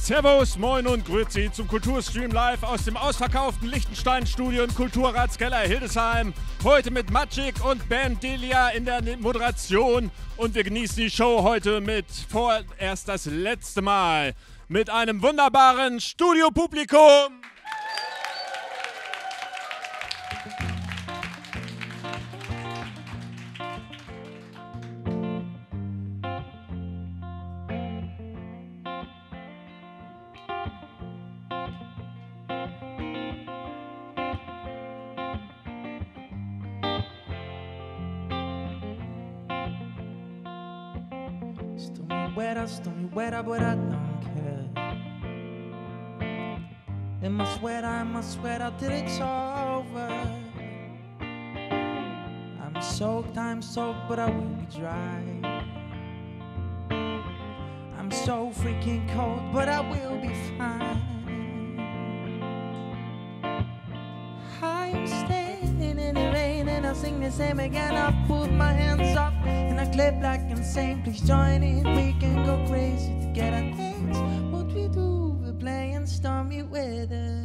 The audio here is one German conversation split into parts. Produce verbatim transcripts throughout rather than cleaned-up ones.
Servus, moin und grüezi zum Kulturstream live aus dem ausverkauften Liechtenstein-Studio im Kulturratskeller Hildesheim. Heute mit Magic und Band Delia in der Moderation. Und wir genießen die Show heute mit vorerst das letzte Mal mit einem wunderbaren Studiopublikum. Wetter, stormy weather, but I don't care. In my sweater, in my sweater till it's over. I'm soaked, I'm soaked, but I will be dry. I'm so freaking cold, but I will be fine. I'm standing in the rain and I sing the same again. I put my hands up and I clap like insane. Please join in, we can go crazy together. That's what we do, we're playing stormy weather.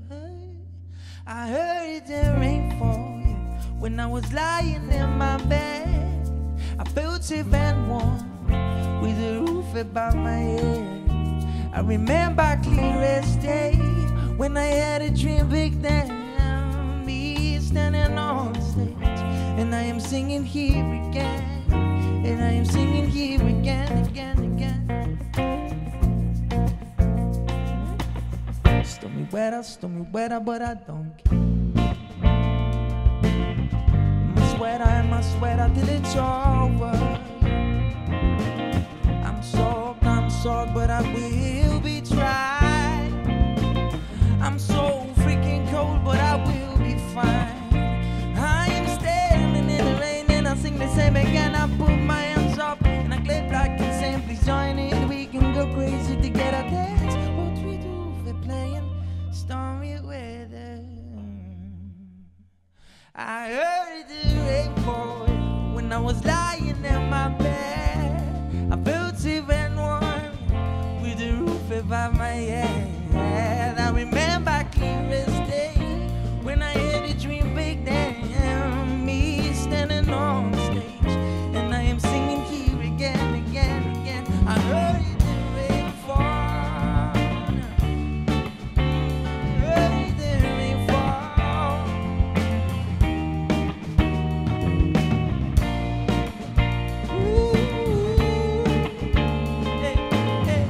I heard the rain fall, yeah, when I was lying in my bed. I felt safe and warm with the roof above my head. I remember clear as day when I had a dream big then. Me standing on stage and I am singing here again. And I am singing here again, again, again. Stormy weather, stormy weather, but I don't care. In my sweater, in my sweater till it's over. I'm soaked, I'm soaked, but I will be dry. I'm so freaking cold, but I will be fine. I am standing in the rain and I sing the same again. I put my hands up and I clap like insane. Please join in, we can go crazy together. That's what we do, we're playing stormy weather. I heard the rain fall when I was lying in my bed. I felt safe and warm with the roof above my head. I remember clear as day when I had a dream big then. Me standing on stage and I am singing here again, again, again. I heard the rain fall, heard the rain fall. Ooh, hey, hey.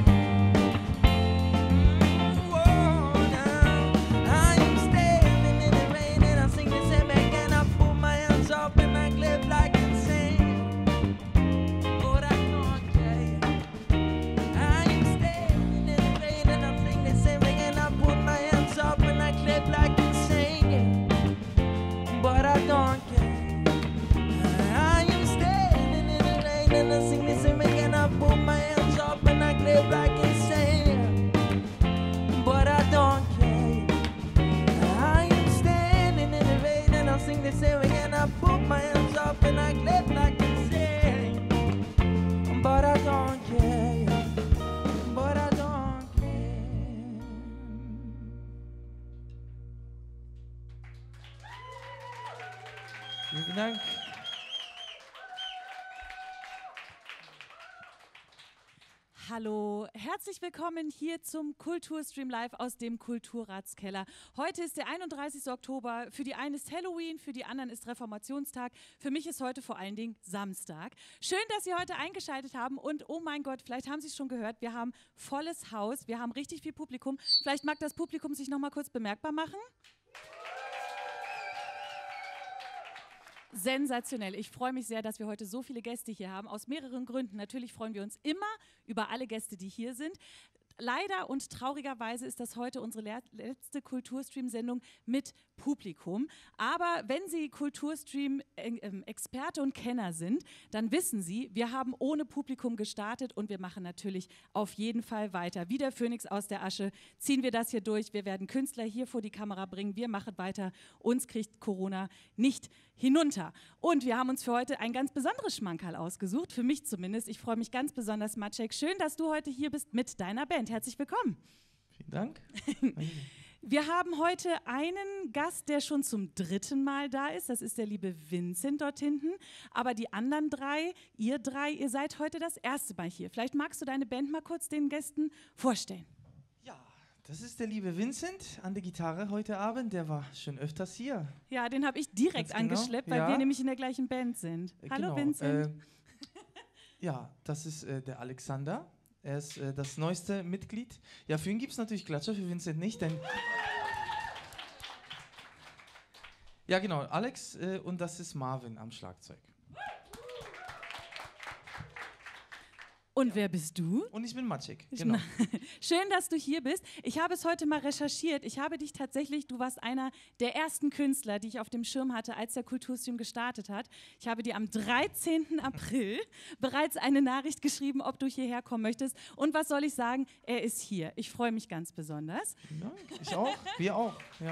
Mm, whoa, now I am standing in the rain and I sing the same again. I put my hands up and I clap like insane. But I don't care. I am standing in the rain and I sing the same again. I put my hands up and I clap like insane. But I don't care. I am standing in the rain and I sing the same again. I put my hands up and I clap like insane. But I don't care. I am standing in the rain and I sing the same again. I put my hands up and I clap like insane. But I don't care. But I don't care. Vielen Dank. Hallo, herzlich willkommen hier zum Kulturstream live aus dem Kulturratskeller. Heute ist der einunddreißigste Oktober. Für die einen ist Halloween, für die anderen ist Reformationstag. Für mich ist heute vor allen Dingen Samstag. Schön, dass Sie heute eingeschaltet haben und oh mein Gott, vielleicht haben Sie es schon gehört, wir haben volles Haus, wir haben richtig viel Publikum. Vielleicht mag das Publikum sich noch mal kurz bemerkbar machen. Sensationell. Ich freue mich sehr, dass wir heute so viele Gäste hier haben, aus mehreren Gründen. Natürlich freuen wir uns immer über alle Gäste, die hier sind. Leider und traurigerweise ist das heute unsere letzte Kulturstream-Sendung mit Publikum. Aber wenn Sie Kulturstream-Experte und Kenner sind, dann wissen Sie, wir haben ohne Publikum gestartet und wir machen natürlich auf jeden Fall weiter. Wie der Phönix aus der Asche ziehen wir das hier durch. Wir werden Künstler hier vor die Kamera bringen. Wir machen weiter. Uns kriegt Corona nicht hinunter. Und wir haben uns für heute ein ganz besonderes Schmankerl ausgesucht, für mich zumindest. Ich freue mich ganz besonders, Maciek. Schön, dass du heute hier bist mit deiner Band. Herzlich willkommen. Vielen Dank. Wir haben heute einen Gast, der schon zum dritten Mal da ist. Das ist der liebe Vincent dort hinten. Aber die anderen drei, ihr drei, ihr seid heute das erste Mal hier. Vielleicht magst du deine Band mal kurz den Gästen vorstellen. Ja, das ist der liebe Vincent an der Gitarre heute Abend. Der war schon öfters hier. Ja, den habe ich direkt Ganz genau, angeschleppt, weil ja. wir nämlich in der gleichen Band sind. Äh, Hallo genau, Vincent. Äh, ja, das ist äh, der Alexander. Er ist äh, das neueste Mitglied. Ja, für ihn gibt es natürlich Klatscher, für Vincent nicht, denn... Ja, genau, Alex äh, und das ist Marvin am Schlagzeug. Und wer bist du? Und ich bin Maciek, genau. Schön, dass du hier bist. Ich habe es heute mal recherchiert. Ich habe dich tatsächlich, du warst einer der ersten Künstler, die ich auf dem Schirm hatte, als der Kulturstream gestartet hat. Ich habe dir am dreizehnten April bereits eine Nachricht geschrieben, ob du hierher kommen möchtest. Und was soll ich sagen? Er ist hier. Ich freue mich ganz besonders. Ja, ich auch, wir auch, ja.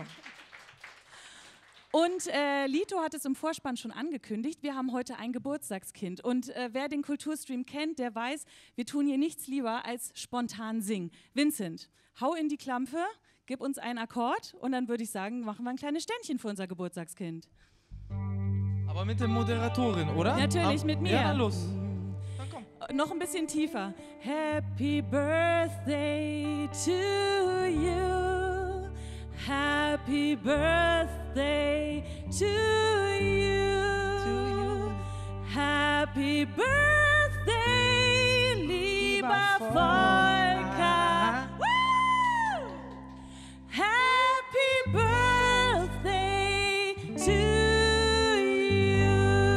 Und äh, Lito hat es im Vorspann schon angekündigt, wir haben heute ein Geburtstagskind. Und äh, wer den Kulturstream kennt, der weiß, wir tun hier nichts lieber als spontan singen. Vincent, hau in die Klampe, gib uns einen Akkord und dann würde ich sagen, machen wir ein kleines Ständchen für unser Geburtstagskind. Aber mit der Moderatorin, oder? Natürlich Ab, mit mir. Ja, los. Dann komm. Äh, Noch ein bisschen tiefer. Happy Birthday to you. Happy Birthday to you. To you. Happy Birthday, lieber Volker. Woo! Happy Birthday to you.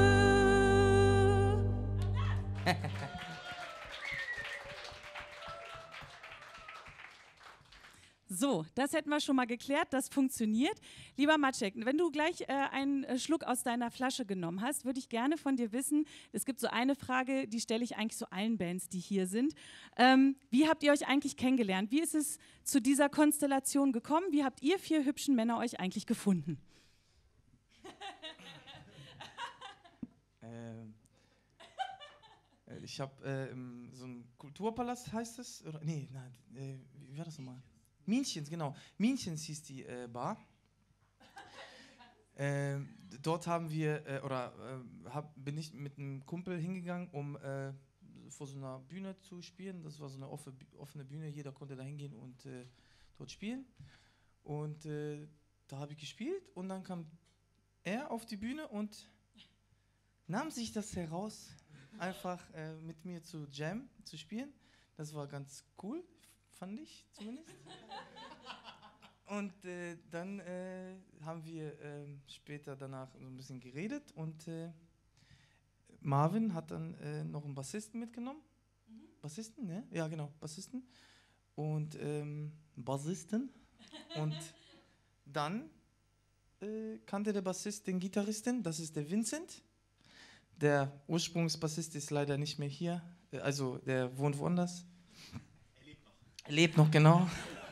So, das hätten wir schon mal geklärt, das funktioniert. Lieber Maciek, wenn du gleich äh, einen äh, Schluck aus deiner Flasche genommen hast, würde ich gerne von dir wissen, es gibt so eine Frage, die stelle ich eigentlich so allen Bands, die hier sind. Ähm, wie habt ihr euch eigentlich kennengelernt? Wie ist es zu dieser Konstellation gekommen? Wie habt ihr vier hübschen Männer euch eigentlich gefunden? Ähm, äh, ich habe äh, im- so ein Kulturpalast, heißt es? Oder, nee, nein, äh, wie war das nochmal? Minchens, genau. Minchens hieß die äh, Bar. Ähm, dort haben wir, äh, oder äh, hab, bin ich mit einem Kumpel hingegangen, um äh, vor so einer Bühne zu spielen. Das war so eine offe, offene Bühne, jeder konnte da hingehen und äh, dort spielen. Und äh, da habe ich gespielt und dann kam er auf die Bühne und nahm sich das heraus, einfach äh, mit mir zu Jam zu spielen. Das war ganz cool, fand ich zumindest. Und äh, dann äh, haben wir äh, später danach so ein bisschen geredet und äh, Marvin hat dann äh, noch einen Bassisten mitgenommen. Mhm. Bassisten, ne? Ja, genau, Bassisten. Und ähm, Bassisten. Und dann äh, kannte der Bassist den Gitarristen, das ist der Vincent. Der Ursprungsbassist ist leider nicht mehr hier, äh, also der wohnt woanders. Er lebt noch. Er lebt noch, genau.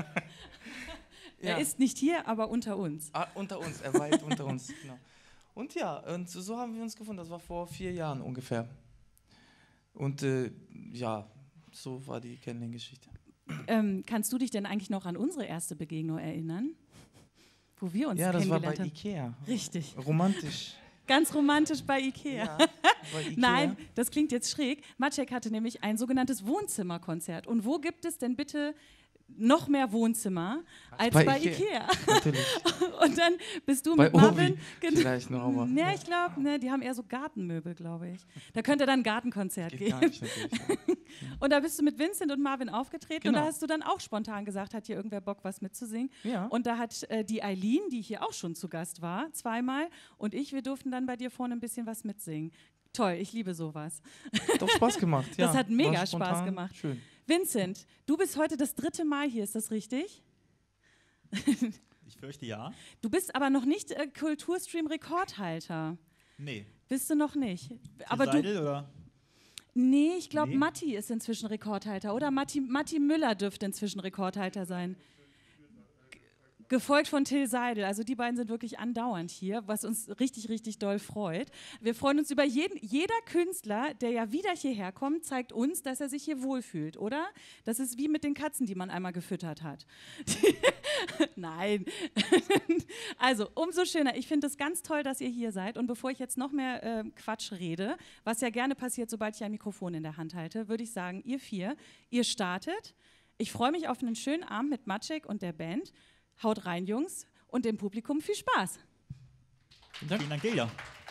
Er ist nicht hier, aber unter uns. Ah, unter uns, er weilt unter uns, genau. Und ja, und so, so haben wir uns gefunden, das war vor vier Jahren ungefähr. Und äh, ja, so war die Kennenlerngeschichte. Ähm, kannst du dich denn eigentlich noch an unsere erste Begegnung erinnern? Wo wir uns Ja, das war bei kennengelernt haben? Ikea. Richtig. Romantisch. Ganz romantisch bei Ikea. Ja, bei Ikea. Nein, das klingt jetzt schräg. Maciek hatte nämlich ein sogenanntes Wohnzimmerkonzert. Und wo gibt es denn bitte noch mehr Wohnzimmer als bei, bei Ikea? Ikea. Natürlich. Und dann bist du Bei mit Marvin. Obi vielleicht noch, aber- Ja, ich glaube, ne, die haben eher so Gartenmöbel, glaube ich. Da könnte dann ein Gartenkonzert Geht geben. gar nicht, natürlich, ja. Und da bist du mit Vincent und Marvin aufgetreten und Genau. da hast du dann auch spontan gesagt, hat hier irgendwer Bock, was mitzusingen? Ja. Und da hat äh, die Eileen, die hier auch schon zu Gast war, zweimal, und ich, wir durften dann bei dir vorne ein bisschen was mitsingen. Toll, ich liebe sowas. Hat doch Spaß gemacht, ja. Das hat mega War Spaß spontan, gemacht. Schön. Vincent, du bist heute das dritte Mal hier, ist das richtig? Ich fürchte ja. Du bist aber noch nicht äh, Kulturstream-Rekordhalter. Nee. Bist du noch nicht? Till Aber du, Seidel, oder? nee, ich glaube, Nee. Matti ist inzwischen Rekordhalter, oder? Matti, Matti Müller dürfte inzwischen Rekordhalter sein. gefolgt von Till Seidel. Also die beiden sind wirklich andauernd hier, was uns richtig, richtig doll freut. Wir freuen uns über jeden, jeder Künstler, der ja wieder hierher kommt, zeigt uns, dass er sich hier wohlfühlt, oder? Das ist wie mit den Katzen, die man einmal gefüttert hat. Nein. Also umso schöner. Ich finde es ganz toll, dass ihr hier seid. Und bevor ich jetzt noch mehr äh, Quatsch rede, was ja gerne passiert, sobald ich ein Mikrofon in der Hand halte, würde ich sagen, ihr vier, ihr startet. Ich freue mich auf einen schönen Abend mit Maciek und der Band. Haut rein, Jungs, und dem Publikum viel Spaß. Vielen Dank, Delia.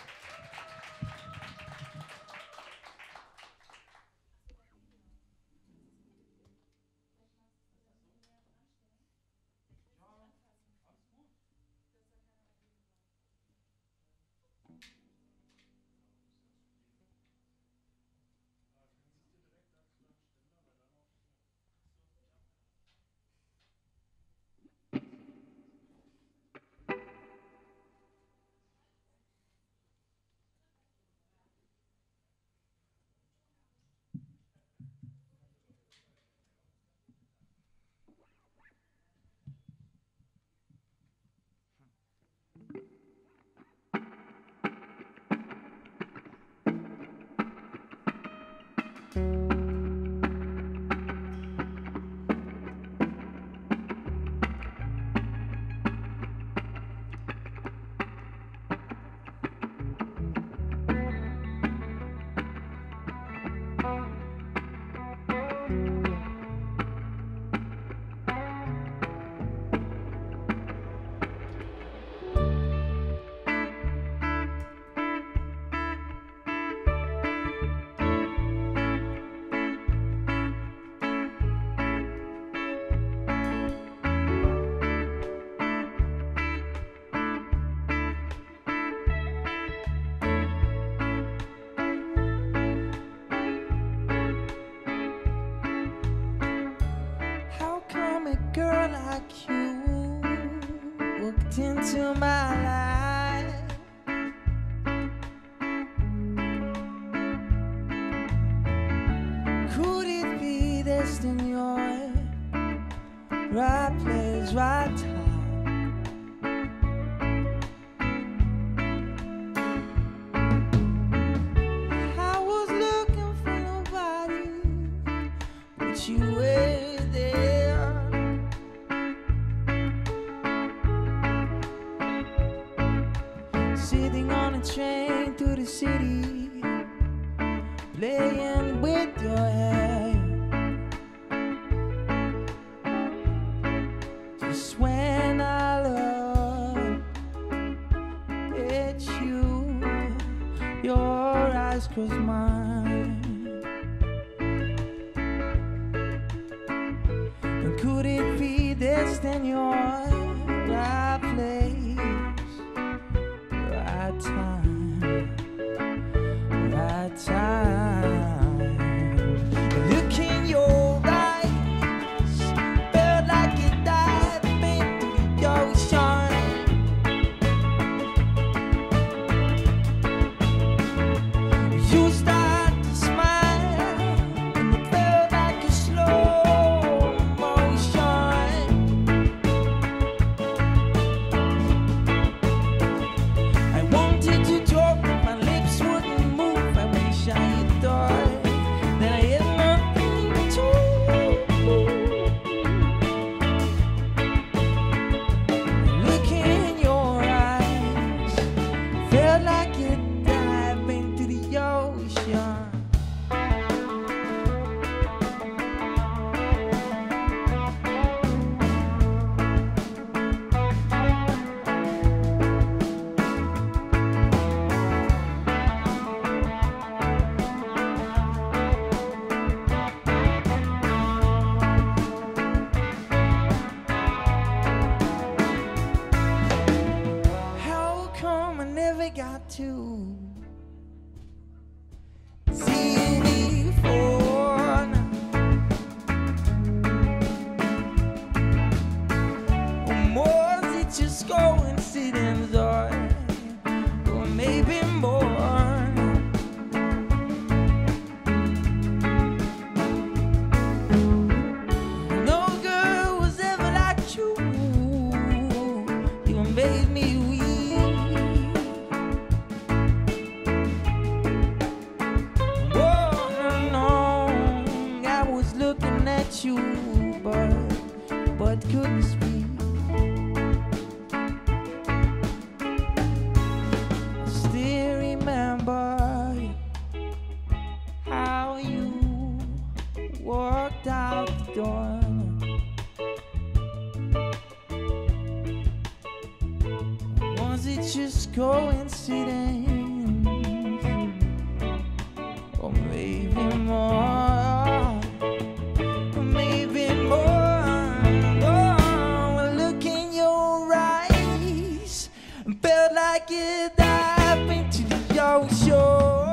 Into my life, could it be destined you're right place, right time? I was looking for nobody, but you were there. Sitting on a train to the city, playing with your hair. Just when I look at you, your eyes cross mine. And could it be this then your right place, right time, right time? Look in your eyes, felt like you dived into the ocean. You start to smile, and it felt like a slow motion. what could this be? I still remember how you walked out the door. Was it just coincidence? Or maybe more, maybe more. Oh, look in your eyes, felt like you dived into the ocean.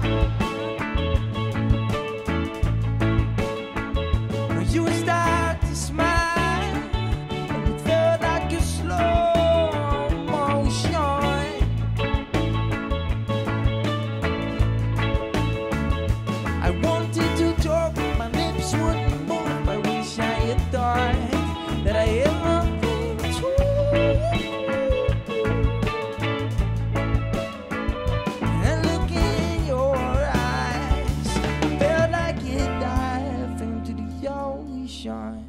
You start to smile, and it felt like a slow motion. I wanted to talk, but my lips wouldn't move. I wish I had thought that I ever been true. And look in your eyes, felt like you dived into the ocean.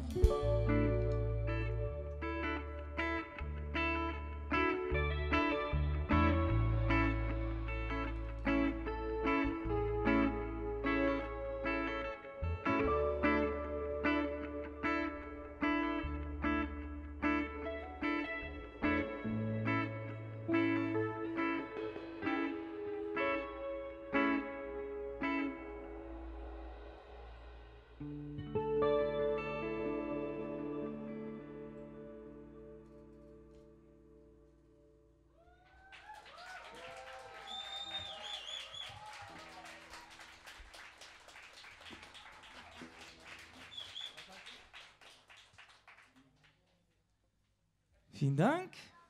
Vielen Dank.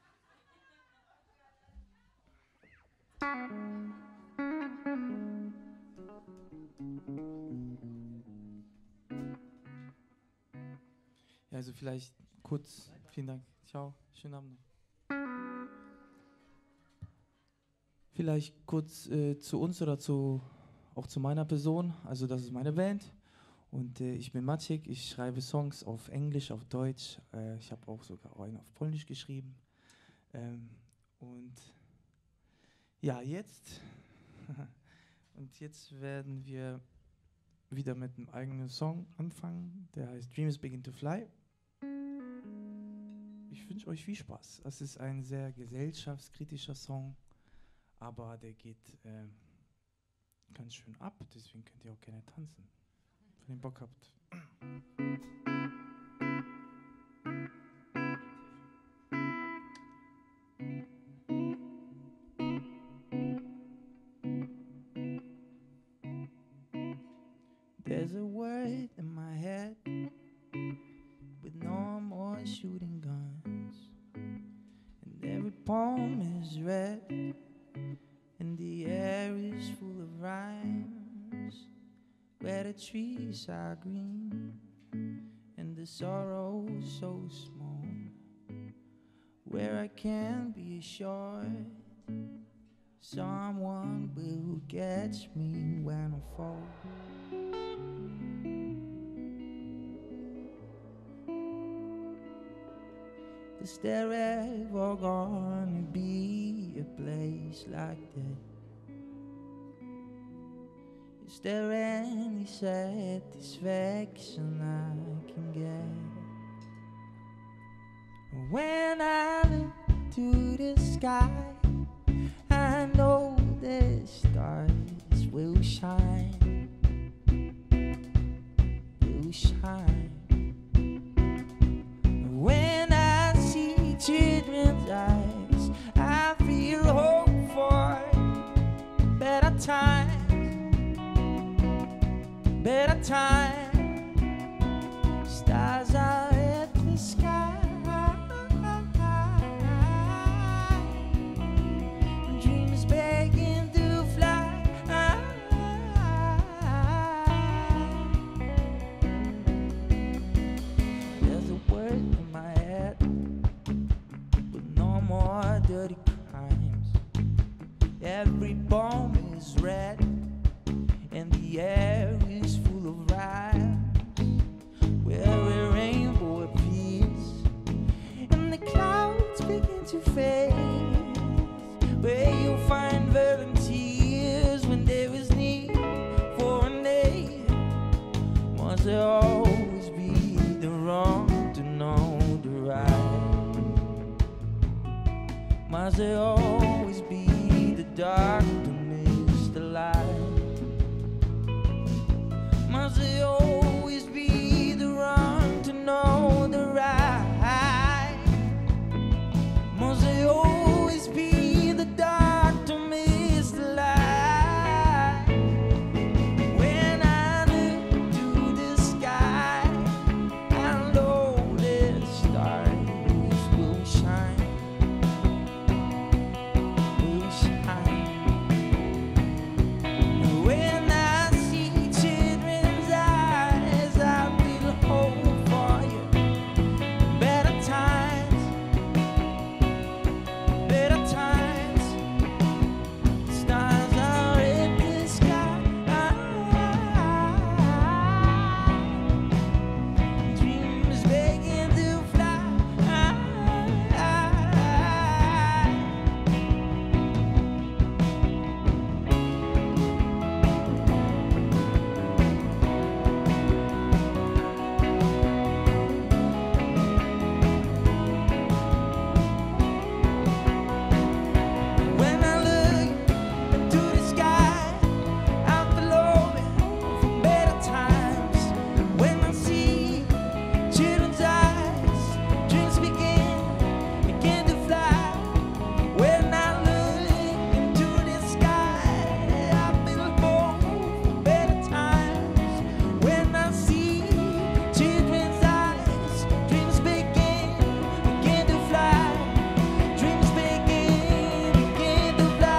Ja, also vielleicht kurz, vielen Dank. Ciao, schönen Abend noch. Vielleicht kurz äh, zu uns oder zu, auch zu meiner Person. Also das ist meine Band. Und äh, ich bin Maciek, ich schreibe Songs auf Englisch, auf Deutsch. Äh, ich habe auch sogar einen auf Polnisch geschrieben. Ähm, und ja, jetzt. und jetzt werden wir wieder mit einem eigenen Song anfangen. Der heißt Dreams Begin to Fly. Ich wünsche euch viel Spaß. Es ist ein sehr gesellschaftskritischer Song, aber der geht äh, ganz schön ab. Deswegen könnt ihr auch gerne tanzen. Wenn ihr Bock habt. There's a word in my head with no more shooting guns, and every poem is read, and the air is full of rhymes. Where the trees are green and the sorrow so small, where I can be assured someone will catch me when I fall. Is there ever gonna be a place like that? Is there any satisfaction I can get when I look to the sky? I know the stars will shine, will shine. When I see children's eyes, I feel hope for better times. Better time, stars are at the sky. Dreams begging to fly. There's a word in my head, but no more dirty crimes. Every poem is read, and the air is full of rhymes. Must there always be the dark to miss the light? Must there always be the wrong to know the right? Must there always be the dark to miss the light? When I look to the sky, I know the stars will shine, will shine. When I see children's eyes, I feel hope for you. Better times, better times. Stars are in the sky. Dreams begging to fly. When I look to the sky, I feel hoping for better times. When I see children's eyes, dreams begin, begin to fly. When I look into the sky, I feel hope for better times. When I see children's eyes, dreams begin, begin to fly. Dreams begin, begin to fly.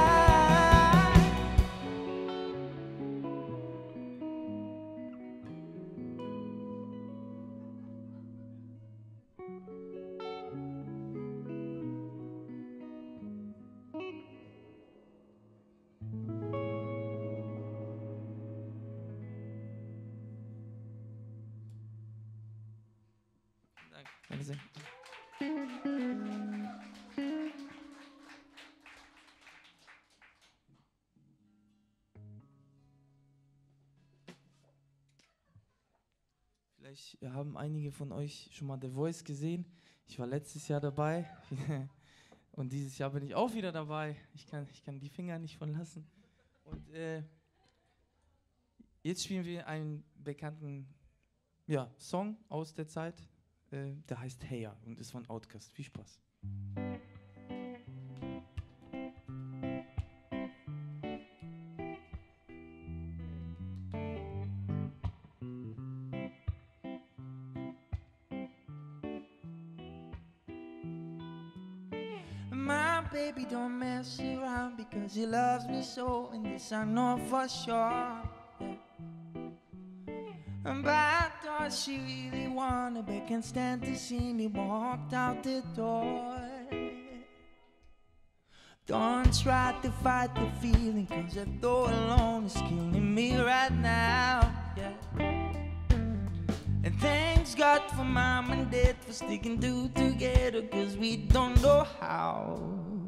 Danke sehr. Vielleicht haben einige von euch schon mal The Voice gesehen. Ich war letztes Jahr dabei und dieses Jahr bin ich auch wieder dabei. Ich kann, ich kann die Finger nicht von lassen. Und äh, jetzt spielen wir einen bekannten ja, Song aus der Zeit. Äh, der heißt Heya und ist von Outkast. Viel Spaß. My baby don't mess around because he loves me so, and this I know for sure. Yeah. But I thought she really wanted, but can't stand to see me walked out the door. Don't try to fight the feeling, cause the thought alone is killing me right now. Yeah. And thanks God for mom and dad for sticking two together, cause we don't know how.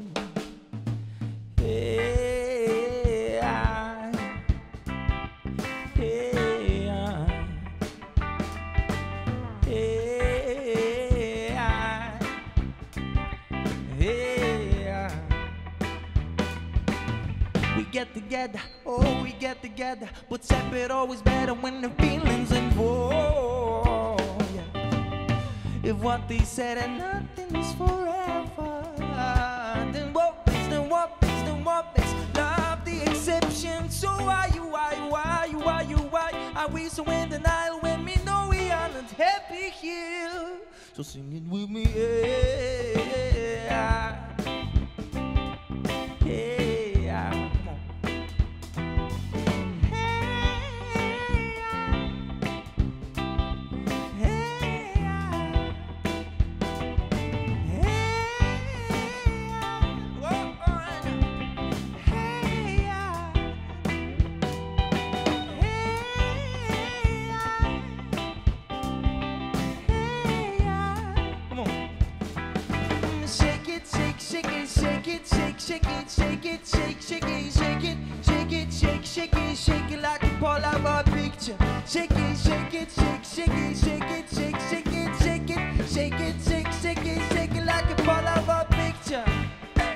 Hey, I, hey, I, hey, I, hey, I. We get together, oh, we get together, but separate always better when the feelings involved. Yeah. If what they said and nothing is forever, then what makes, then what makes, then what makes love the exception? So why you, why you, why you, why you, why are we so in denial when we know we are not happy here? So sing it with me, yeah, yeah. Shake it, shake, shake it, shake it, shake, shake it, shake it, shake it, shake, shake it, shake it like a Polaroid picture. Shake it, shake it, shake, shake it, shake it, shake, shake it, shake it, shake it, shake, shake it, shake it like a Polaroid picture.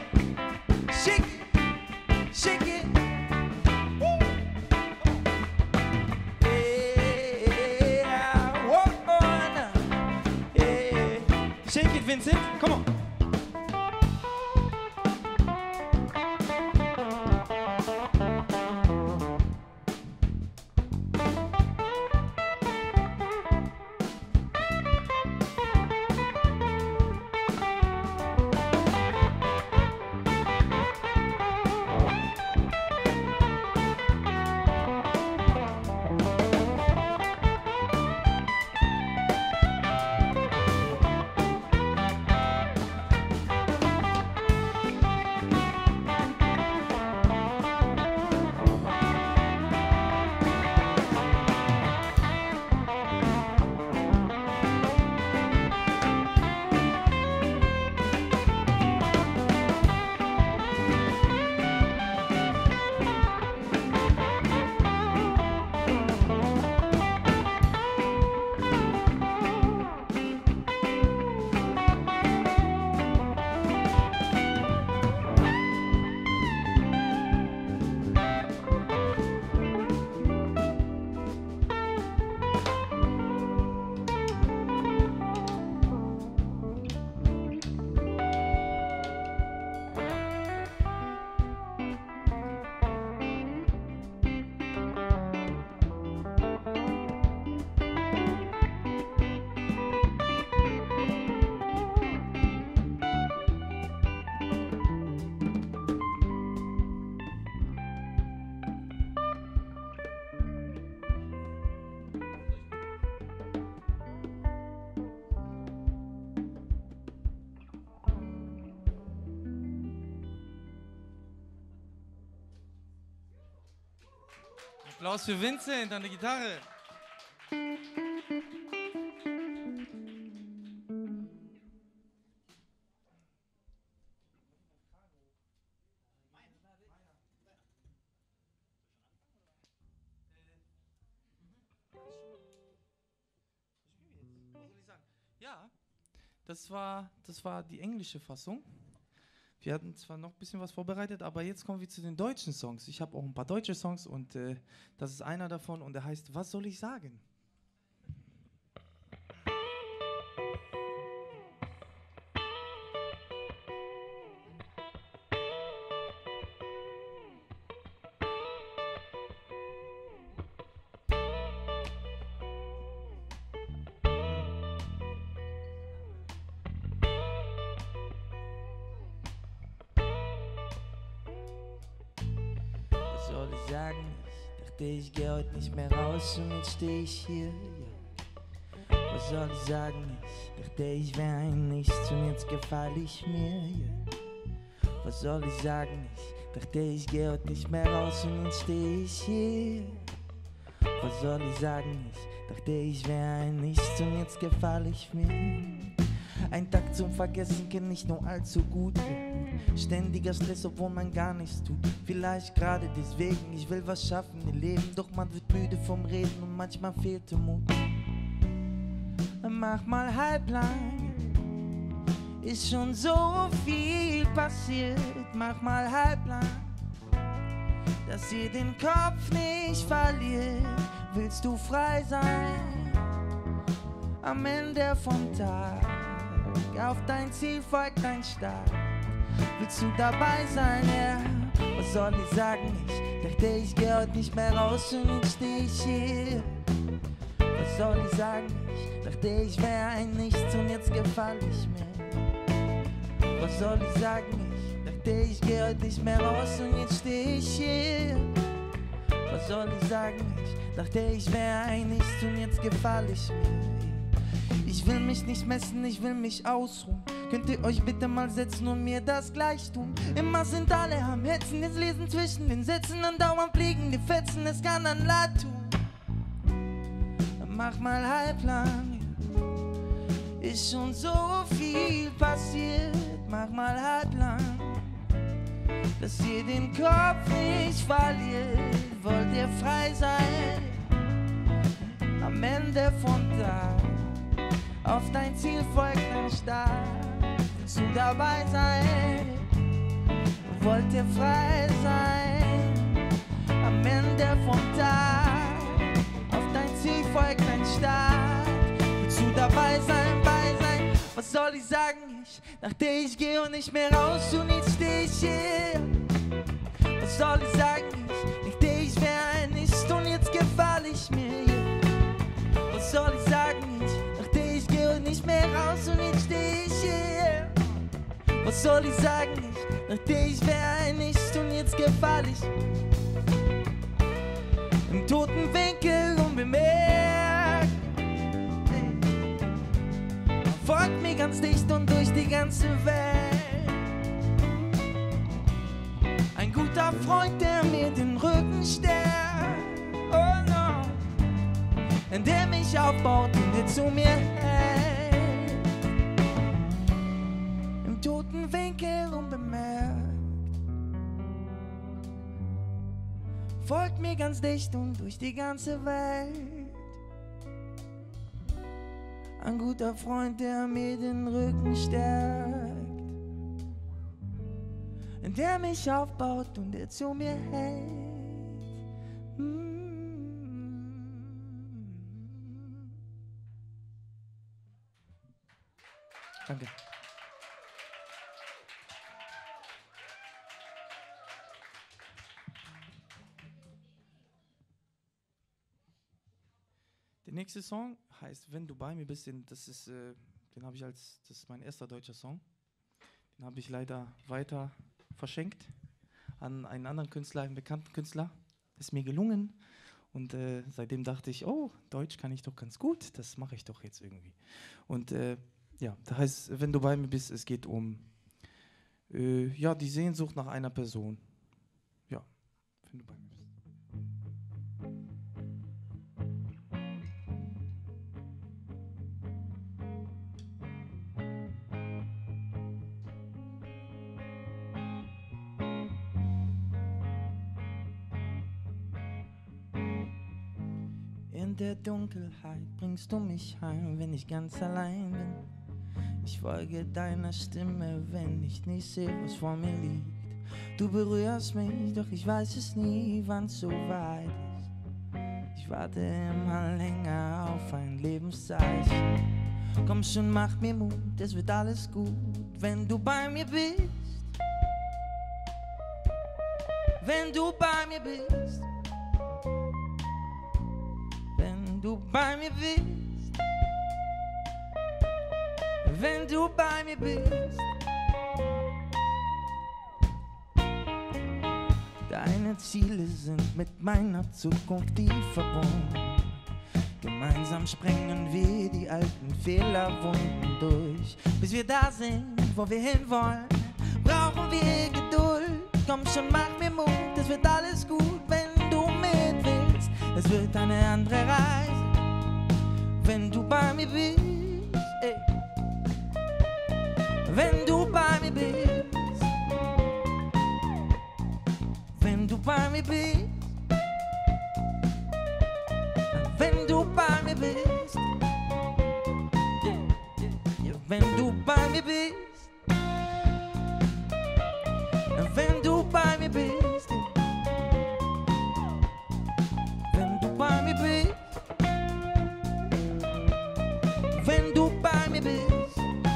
Shake it, Vincent. Come on. Applaus für Vincent an der Gitarre. Ja, das war, das war die englische Fassung. Wir hatten zwar noch ein bisschen was vorbereitet, aber jetzt kommen wir zu den deutschen Songs. Ich habe auch ein paar deutsche Songs und äh, das ist einer davon und der heißt Was soll ich sagen? Was soll ich sagen? Ich dachte, ich geh heute nicht mehr raus und jetzt steh ich hier. Ja. Was soll ich sagen? Ich dachte, ich wär ein Nichts und jetzt gefall ich mir. Ja. Was soll ich sagen? Ich dachte, ich geh heute nicht mehr raus und jetzt steh ich hier. Was soll ich sagen? Ich dachte, ich wär ein Nichts und jetzt gefall ich mir. Ein Tag zum Vergessen kenn ich nur allzu gut. Ständiger Stress, obwohl man gar nichts tut. Vielleicht gerade deswegen, ich will was schaffen im Leben. Doch man wird müde vom Reden und manchmal fehlt der Mut. Mach mal halblang, ist schon so viel passiert. Mach mal halblang, dass ihr den Kopf nicht verliert. Willst du frei sein? Am Ende vom Tag, auf dein Ziel folgt dein Start. Willst du dabei sein, ja? Yeah. Was soll ich sagen? Ich dachte, ich geh heute nicht mehr raus und jetzt steh ich hier. Was soll ich sagen? Ich dachte, ich wär ein Nichts und jetzt gefall ich mir. Was soll ich sagen? Ich dachte, ich geh heute nicht mehr raus und jetzt steh ich hier. Was soll ich sagen? Ich dachte, ich wär ein Nichts und jetzt gefall ich mir. Ich will mich nicht messen, ich will mich ausruhen. Könnt ihr euch bitte mal setzen und mir das gleich tun? Immer sind alle am Hetzen, jetzt lesen zwischen den Sätzen, andauernd fliegen die Fetzen, es kann an leid tun. Mach mal halblang, ist schon so viel passiert. Mach mal halblang, dass ihr den Kopf nicht verliert. Wollt ihr frei sein? Am Ende vom Tag, auf dein Ziel folgt ein Start. Willst du dabei sein? Wollt ihr frei sein? Am Ende vom Tag, auf dein Ziel folgt ein Start. Willst du dabei sein, bei sein? Was soll ich sagen? Ich dachte, ich gehe und nicht mehr raus und jetzt steh ich hier. Was soll ich sagen? Ich dachte, ich wäre ein Nicht und jetzt gefall ich mir hier. Was soll ich sagen? Ich dachte, ich gehe und nicht mehr raus und jetzt steh ich hier. Was soll ich sagen? Ich dachte, ich wäre ein Nicht und jetzt gefall ich im toten Winkel unbemerkt. Folgt mir ganz dicht und durch die ganze Welt. Ein guter Freund, der mir den Rücken stärkt, oh no, der mich aufbaut und der zu mir hält. Im toten Winkel unbemerkt. Folgt mir ganz dicht und durch die ganze Welt. Ein guter Freund, der mir den Rücken stärkt, der mich aufbaut und der zu mir hält. Mm. Danke. Der nächste Song heißt Wenn du bei mir bist. Das ist, äh, den habe ich als, das ist mein erster deutscher Song. Den habe ich leider weiter verschenkt an einen anderen Künstler, einen bekannten Künstler. Ist mir gelungen und äh, seitdem dachte ich, oh, Deutsch kann ich doch ganz gut, das mache ich doch jetzt irgendwie. Und äh, ja, das heißt, wenn du bei mir bist, es geht um äh, ja, die Sehnsucht nach einer Person. Ja, wenn du bei mir bist. In der Dunkelheit bringst du mich heim, wenn ich ganz allein bin. Ich folge deiner Stimme, wenn ich nicht sehe, was vor mir liegt. Du berührst mich, doch ich weiß es nie, wann's so weit ist. Ich warte immer länger auf ein Lebenszeichen. Komm schon, mach mir Mut, es wird alles gut, wenn du bei mir bist. Wenn du bei mir bist. Wenn du bei mir bist, wenn du bei mir bist, deine Ziele sind mit meiner Zukunft tief verbunden. Gemeinsam sprengen wir die alten Fehlerwunden durch. Bis wir da sind, wo wir hinwollen, brauchen wir Geduld. Komm schon, mach mir Mut, es wird alles gut, wenn du mit willst. Es wird eine andere Reise, wenn du bei mir bist, ey. Wenn du bei mir bist, wenn du bei mir bist, wenn du bei mir bist, yeah, yeah, yeah. Wenn du bei mir bist, wenn du bei mir bist, wenn du bei mir bist, wenn du bei mir bist.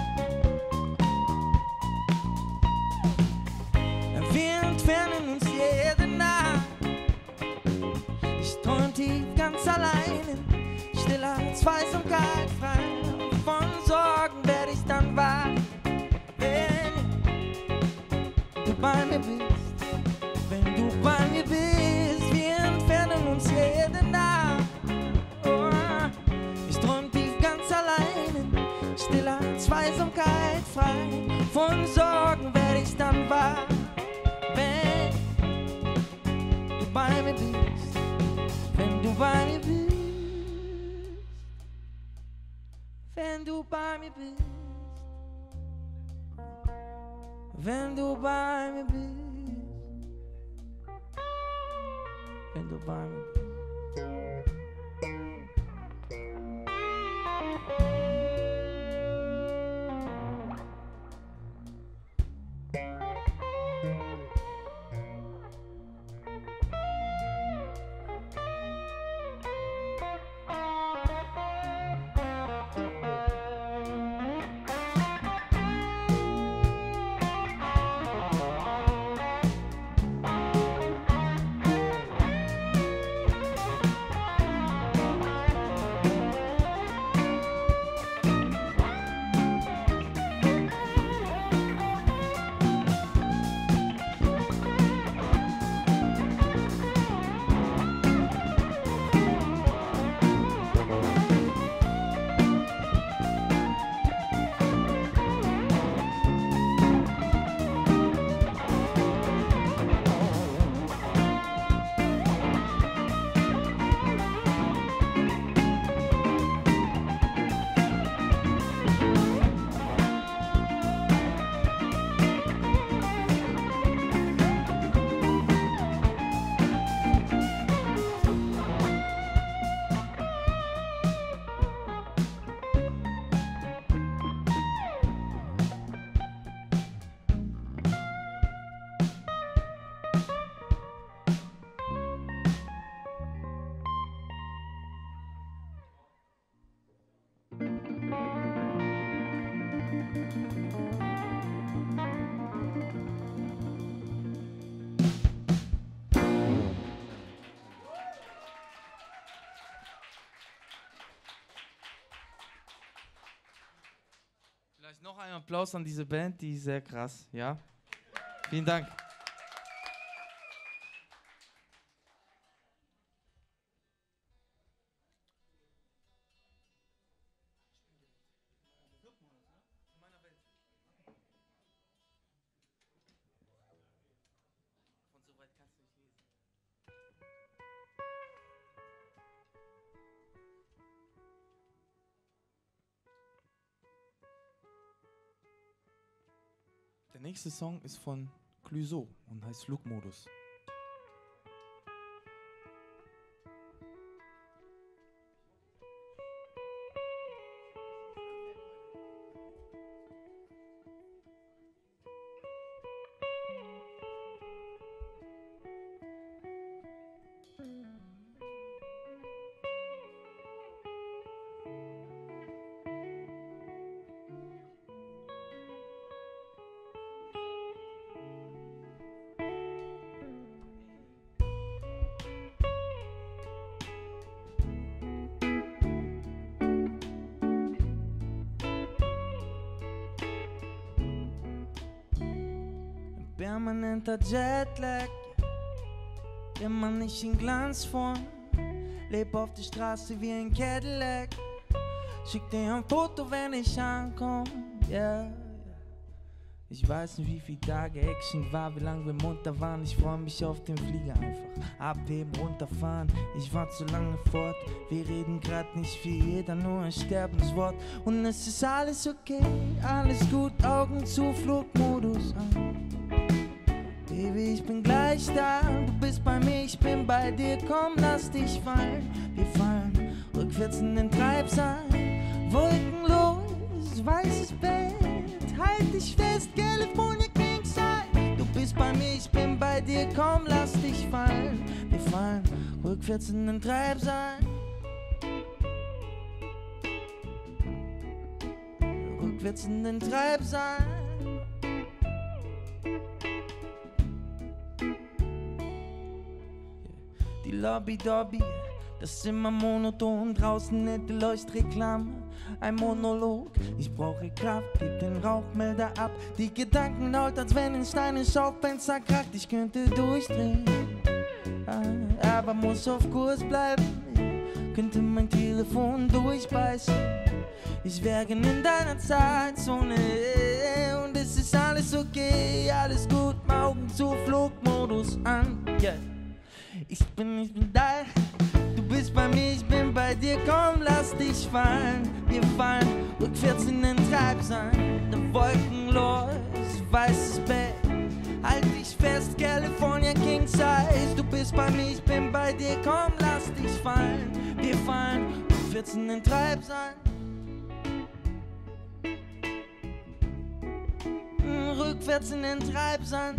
Wir entfernen uns jede Nacht. Ich träum tief ganz alleine, still als Zweisamkeit, frei von Sorgen werde ich dann wach, wenn du bei mir bist. Wenn du bei mir bist, wir entfernen uns jede Nacht. Oh, ich träum tief ganz alleine, still als Zweisamkeit, frei von Sorgen werde ich dann wach, wenn du bei mir bist. Wenn du bei mir bist, wenn du bei mir bist, wenn du bei mir bist, wenn du bei mir bist. Vielleicht noch einen Applaus an diese Band, die ist sehr krass, ja? Vielen Dank. Der nächste Song ist von Clouseau und heißt Flugmodus. Permanenter Jetlag, immer nicht in Glanzform. Leb auf der Straße wie ein Cadillac. Schick dir ein Foto, wenn ich ankomm. Yeah. Ich weiß nicht, wie viele Tage Action war, wie lange wir munter waren. Ich freu mich auf den Flieger einfach. Abheben, runterfahren, ich war zu lange fort. Wir reden grad nicht viel, jeder nur ein Sterbenswort. Und es ist alles okay, alles gut, Augen zu, Flugmodus an. Baby, ich bin gleich da, du bist bei mir, ich bin bei dir, komm, lass dich fallen. Wir fallen rückwärts in den Treibsand, wolkenlos, weißes Bett, halt dich fest, California King Size. Du bist bei mir, ich bin bei dir, komm, lass dich fallen. Wir fallen rückwärts in den Treibsand, rückwärts in den Treibsand. Die Lobby-Dobby, das Zimmer monoton, draußen nette Leuchtreklame, ein Monolog. Ich brauche Kraft, gib den Rauchmelder ab. Die Gedanken laut, als wenn ein Stein ins Schaufenster kracht. Ich könnte durchdrehen, aber muss auf Kurs bleiben. Könnte mein Telefon durchbeißen. Ich wäre in deiner Zeitzone und es ist alles okay, alles gut, Augen zu, Flugmodus an. Yeah. Ich bin, ich bin da, du bist bei mir, ich bin bei dir, komm, lass dich fallen. Wir fallen rückwärts in den Treibsand, wolkenlos, weißes Bett, halt dich fest, California King Size. Du bist bei mir, ich bin bei dir, komm, lass dich fallen. Wir fallen rückwärts in den Treibsand, rückwärts in den Treibsand.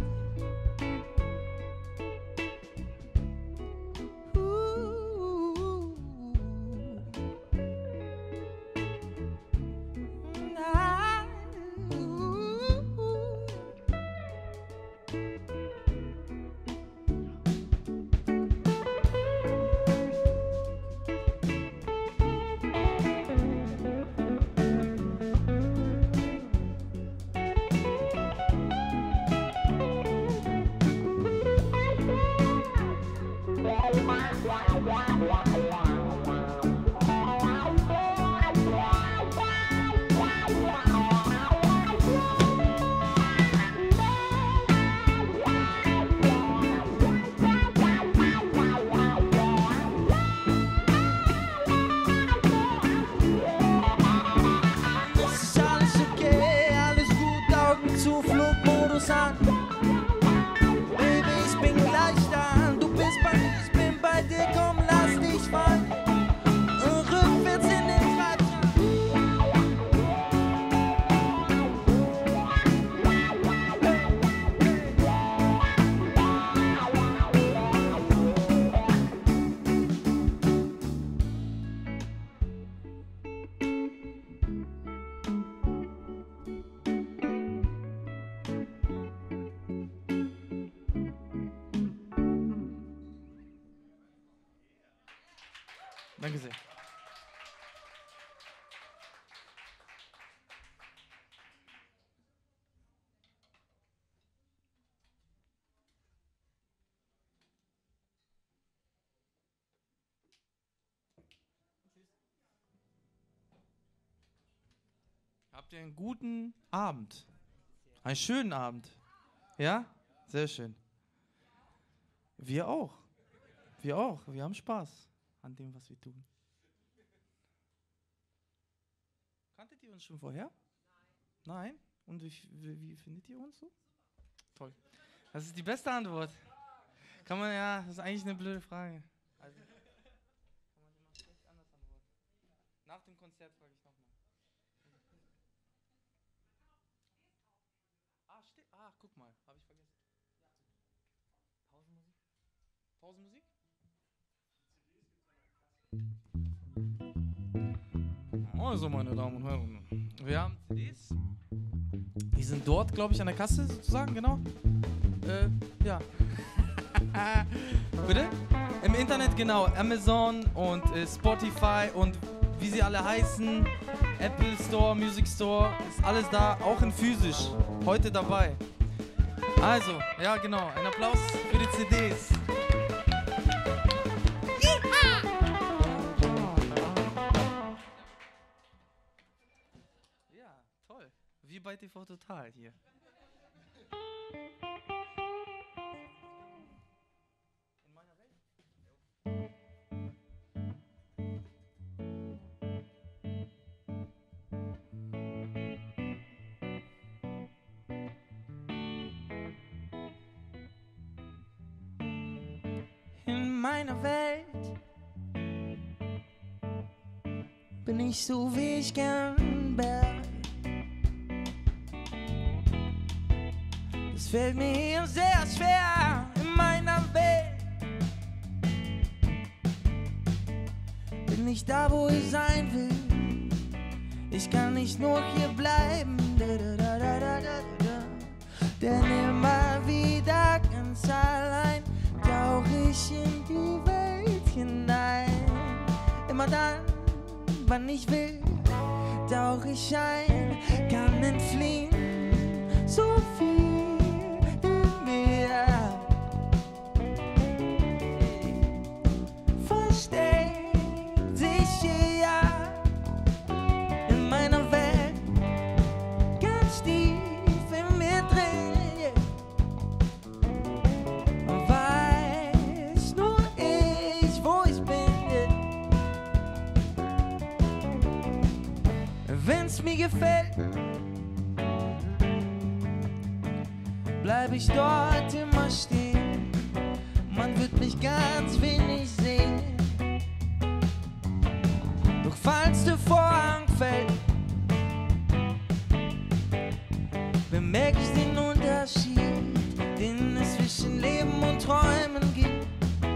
Danke sehr. Habt ihr einen guten Abend? Einen schönen Abend? Ja? Sehr schön. Wir auch. Wir auch. Wir haben Spaß an dem, was wir tun. Kanntet ihr uns schon vorher? Nein. Nein? Und wie, wie, wie findet ihr uns so? Toll. Das ist die beste Antwort. Kann man ja, das ist eigentlich eine blöde Frage. Also, kann man immer schlecht anders antworten. Nach dem Konzert frage ich nochmal. Ah, steht. Ah, guck mal, habe ich vergessen. Pausenmusik? Pausenmusik? Also, meine Damen und Herren, wir haben C Ds. Die sind dort, glaube ich, an der Kasse sozusagen, genau. Äh, ja. Bitte? Im Internet, genau. Amazon und äh, Spotify und wie sie alle heißen. Apple Store, Music Store, ist alles da, auch in physisch. Heute dabei. Also, ja genau, ein Applaus für die C Ds. Ja, toll. Wie bei T V Total hier. In meiner Welt? In meiner Welt bin ich so, wie ich gern bin. Es fällt mir hier sehr schwer in meiner Welt. Bin ich da, wo ich sein will. Ich kann nicht nur hier bleiben. Da, da, da, da, da, da, da. Denn immer wieder ganz allein tauch ich in die Welt hinein. Immer dann, wann ich will, tauch ich ein, kann entfliehen. So viel in mir versteckt sich hier in meiner Welt, ganz tief in mir drin. Weiß nur ich, wo ich bin. Wenn's mir gefällt, bleib ich dort immer stehen. Man wird mich ganz wenig sehen. Doch falls der Vorhang fällt, bemerk ich den Unterschied, den es zwischen Leben und Träumen gibt.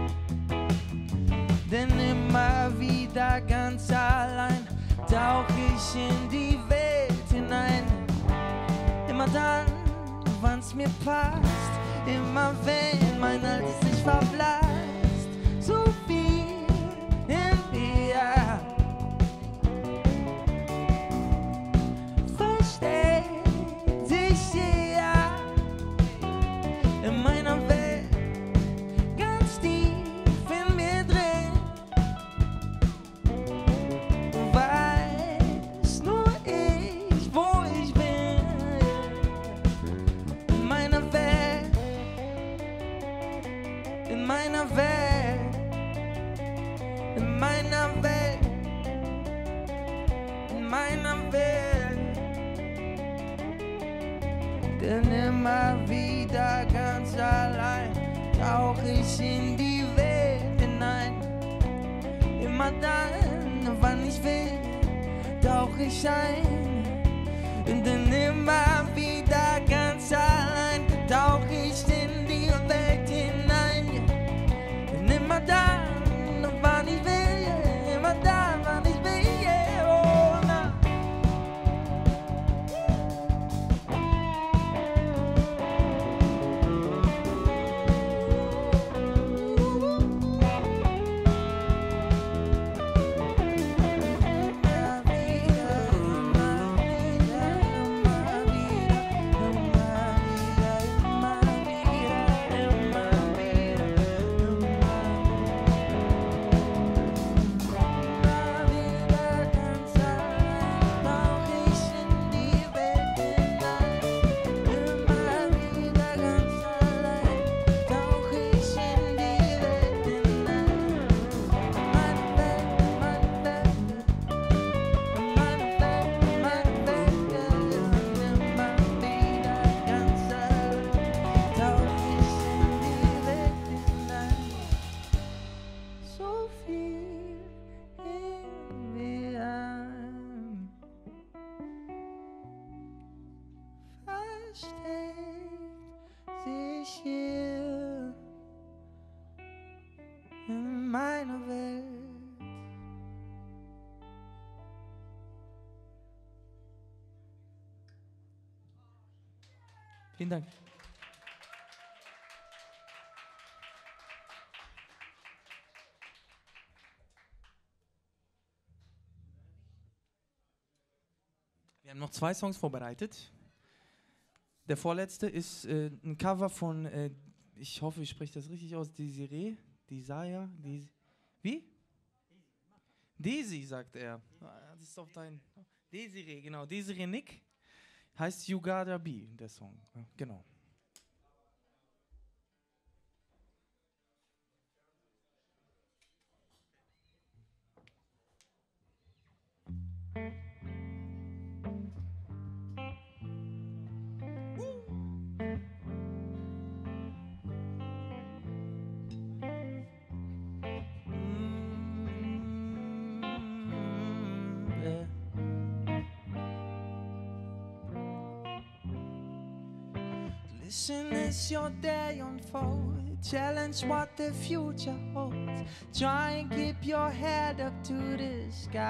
Denn immer wieder ganz allein tauch ich in die Welt hinein. Immer dann, wann's mir passt, immer wenn mein Altes sich verblasst. So viel in mir versteckt sich hier in meiner Welt, ganz tief in mir drin. Weiß nur ich, wo ich bin. In meiner Welt, in meiner Welt, in meiner Welt, in meiner Welt. Denn immer wieder ganz allein tauch ich in die Welt hinein. Immer dann, wann ich will, tauch ich ein. Denn immer wieder ganz allein tauch ich in die Welt hinein. Und immer dann, wann ich will, immer dann, wann ich will, yeah, oh, na. Immer wieder, immer versteckt sich hier in meiner Welt. Vielen Dank. Wir haben noch zwei Songs vorbereitet. Der vorletzte ist äh, ein Cover von, äh, ich hoffe, ich spreche das richtig aus, Desiree, Desire, Des wie? Desi, sagt er. Ah, das ist doch dein, Desiree, genau, Desiree Nick, heißt You Gotta Be, der Song, ja, genau. Listen as your day unfolds, challenge what the future holds. Try and keep your head up to the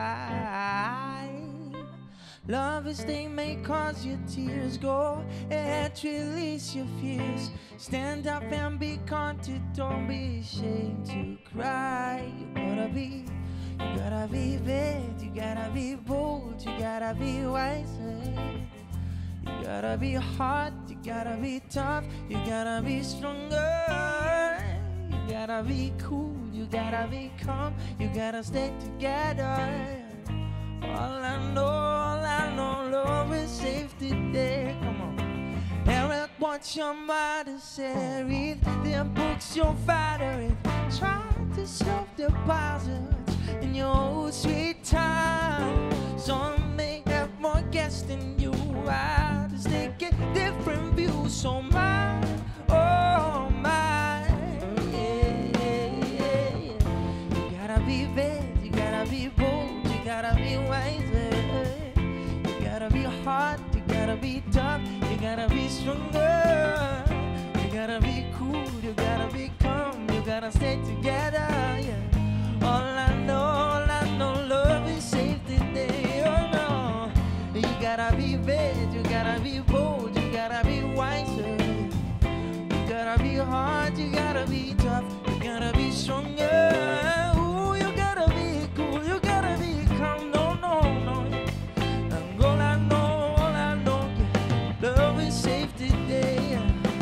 sky. Love is they may cause your tears. Go ahead, release your fears. Stand up and be content, don't be ashamed to cry. You gotta be, you gotta be big, you gotta be bold, you gotta be wiser. You gotta be hard, you gotta be tough, you gotta be stronger. You gotta be cool, you gotta be calm, you gotta stay together. All I know, all I know, love is safe today. Come on. Eric, what your mother said, read the books your father read. Try to solve the puzzles in your own sweet time. Some may have more guests than you. Others they get different views. So mine, oh mine, yeah, yeah, yeah, yeah. You gotta be big, you gotta be bold, you gotta be wiser. You gotta be hard, you gotta be tough, you gotta be stronger. You gotta be cool, you gotta be calm, you gotta stay together, yeah. All I know, all I know, love is safe today, oh no. You gotta be big, you gotta be bold, you gotta be wiser. You gotta be hard, you gotta be tough, you gotta be stronger. Ooh, you gotta be cool, you gotta be calm, no, no, no. And all I know, all I know, yeah, love is safe today.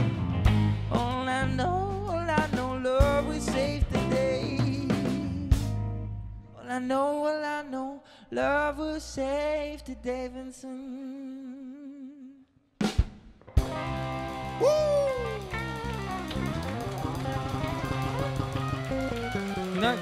All I know, all I know, love is safe today. All I know, all I know, love was safe to Davidson. Woo! Vielen Dank.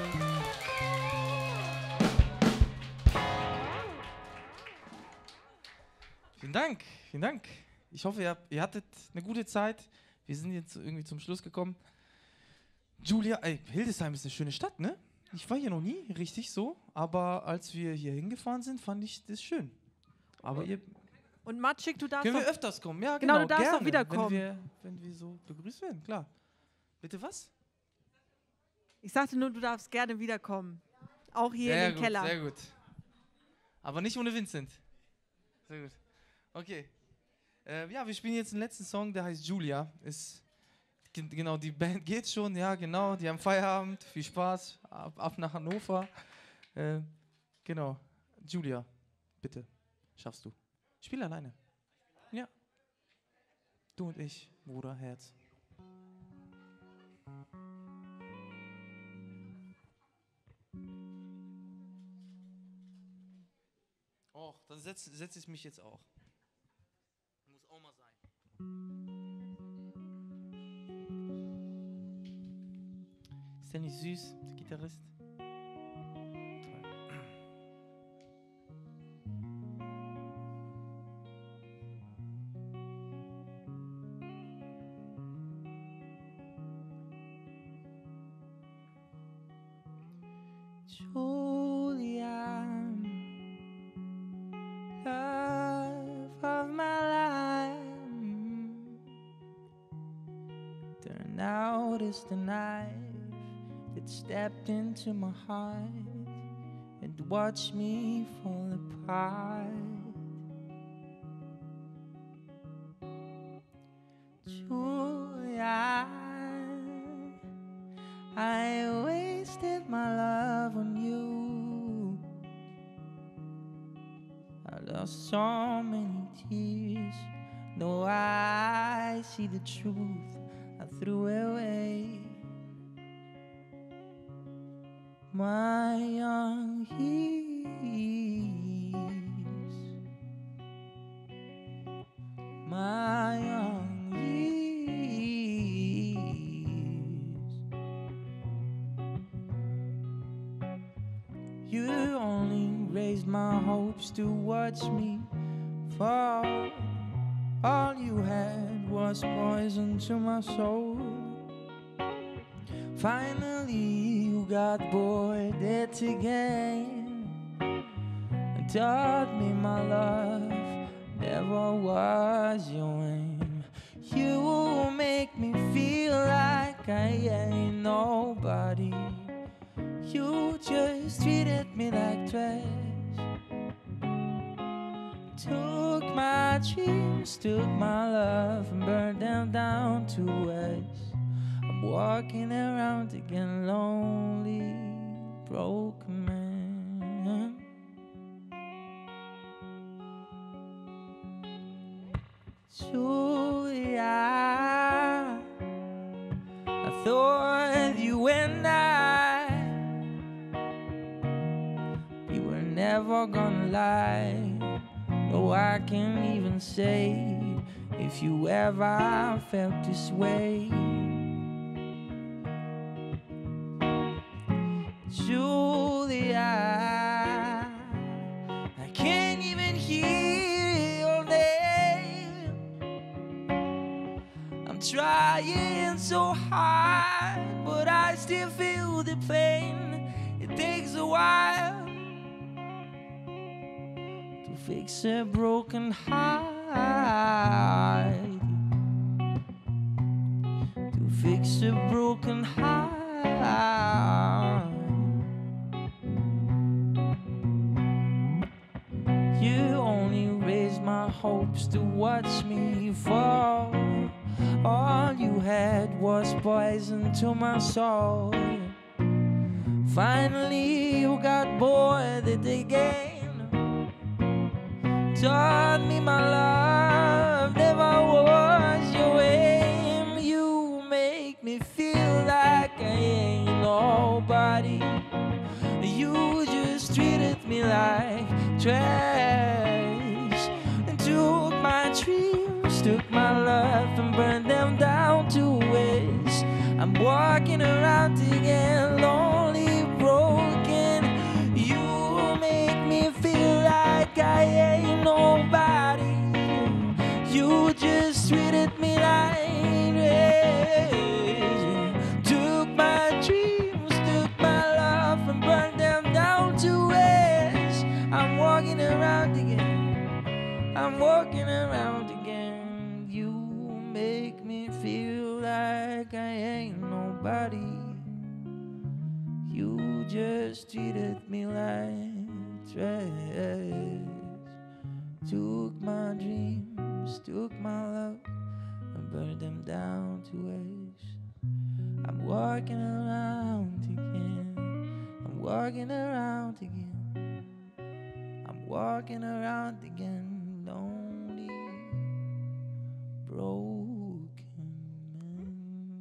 Vielen Dank, vielen Dank. Ich hoffe, ihr, habt, ihr hattet eine gute Zeit. Wir sind jetzt irgendwie zum Schluss gekommen. Julia, ey, Hildesheim ist eine schöne Stadt, ne? Ich war hier noch nie richtig so, aber als wir hier hingefahren sind, fand ich das schön. Aber ihr, Und Matschik, du darfst können wir doch, öfters kommen? Ja, Genau, genau, du darfst gerne, doch wiederkommen. Wenn wir, wenn wir so begrüßt werden, klar. Bitte was? ich sagte nur, du darfst gerne wiederkommen. Auch hier Sehr in den gut, Keller. sehr gut. Aber nicht ohne Vincent. Sehr gut. Okay. Äh, ja, wir spielen jetzt den letzten Song, der heißt Julia. Ist g- genau, die Band geht schon, ja, genau. Die haben Feierabend, viel Spaß, ab, ab nach Hannover. Äh, genau. Julia, bitte, schaffst du. Spiel alleine. Ja. Du und ich, Bruder, Herz. Och, dann setze setz ich mich jetzt auch. Muss auch mal sein. Ist der nicht süß, der Gitarrist? Toll. Julia, love of my life. noticed the knife that stepped into my heart and watched me fall apart. Julia, I wasted my love on you. I lost so many tears. No, I see the truth I threw away. My young years, my young years. You only raised my hopes to watch me fall. All you had was poison to my soul. Finally you got bored at again and taught me my love never was your aim. You make me feel like I ain't nobody. You just treated me like trash. Took my dreams, took my love and burned them down to ash. I'm walking around again, lonely, broken man. Julia, I thought you and I, we were never gonna lie. No, I can't even say if you ever felt this way. Julia, I can't even hear your name. I'm trying so hard, but I still feel the pain. It takes a while to fix a broken heart. To fix a broken heart. You only raised my hopes to watch me fall. All you had was poison to my soul. Finally you got bored at the game. Taught me my love never was your aim. You make me feel like I ain't nobody. You just treated me like trash and took my dreams, took my love and burned them down to waste. I'm walking around again, lonely, broken. You make me feel like I ain't nobody. You just treated me like trash. Took my dreams, took my love and burned them down to waste. I'm walking around again, I'm walking around again. You make me feel like I ain't nobody. You just treated me like trash. Took my dreams, took my love and burned them down to ash. I'm walking around again, I'm walking around again, I'm walking around again, lonely, broken man.